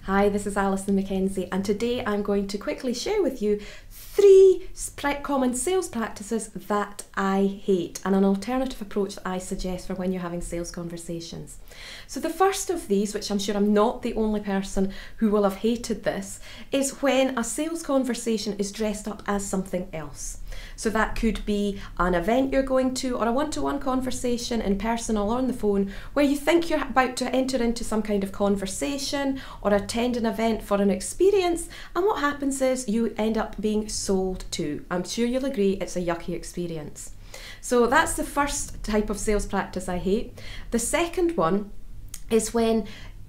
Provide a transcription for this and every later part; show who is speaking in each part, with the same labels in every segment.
Speaker 1: Hi, this is Alisoun Mackenzie, and today I'm going to quickly share with you 3 common sales practices that I hate and an alternative approach that I suggest for when you're having sales conversations. So the first of these, which I'm sure I'm not the only person who will have hated this, is when a sales conversation is dressed up as something else. So that could be an event you're going to, or a one-to-one conversation in person or on the phone, where you think you're about to enter into some kind of conversation or attend an event for an experience, and what happens is you end up being sold to. I'm sure you'll agree it's a yucky experience. So that's the first type of sales practice I hate. The second one is when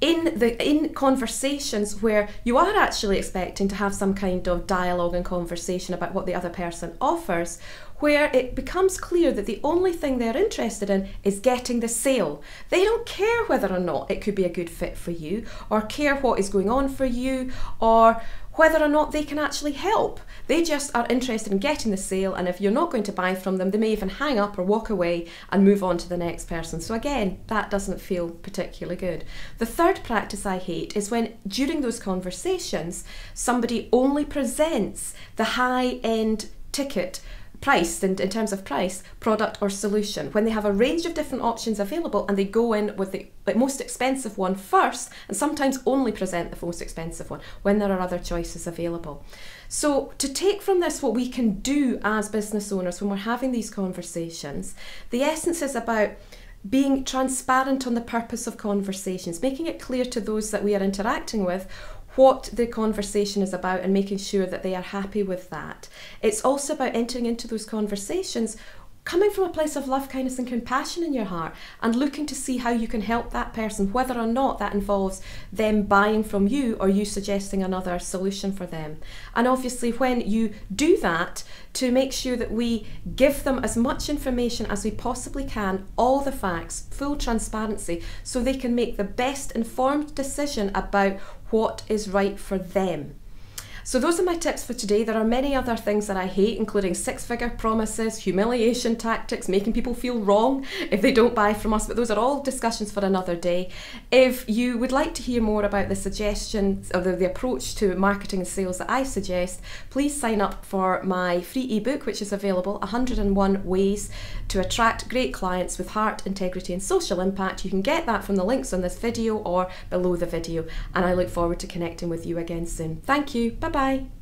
Speaker 1: in conversations where you are actually expecting to have some kind of dialogue and conversation about what the other person offers, where it becomes clear that the only thing they're interested in is getting the sale. They don't care whether or not it could be a good fit for you, or care what is going on for you, or whether or not they can actually help. They just are interested in getting the sale, and if you're not going to buy from them, they may even hang up or walk away and move on to the next person. So again, that doesn't feel particularly good. The third practice I hate is when during those conversations, somebody only presents the high-end ticket priced in terms of price, product or solution, when they have a range of different options available and they go in with the most expensive one first, and sometimes only present the most expensive one when there are other choices available. So to take from this what we can do as business owners when we're having these conversations, the essence is about being transparent on the purpose of conversations, making it clear to those that we are interacting with what the conversation is about and making sure that they are happy with that. It's also about entering into those conversations coming from a place of love, kindness and compassion in your heart, and looking to see how you can help that person, whether or not that involves them buying from you or you suggesting another solution for them. And obviously when you do that, to make sure that we give them as much information as we possibly can, all the facts, full transparency, so they can make the best informed decision about what is right for them. So those are my tips for today. There are many other things that I hate, including 6-figure promises, humiliation tactics, making people feel wrong if they don't buy from us, but those are all discussions for another day. If you would like to hear more about the suggestions or the approach to marketing and sales that I suggest, please sign up for my free ebook, which is available, 101 Ways to Attract Great Clients with Heart, Integrity and Social Impact. You can get that from the links on this video or below the video, and I look forward to connecting with you again soon. Thank you. Bye-bye.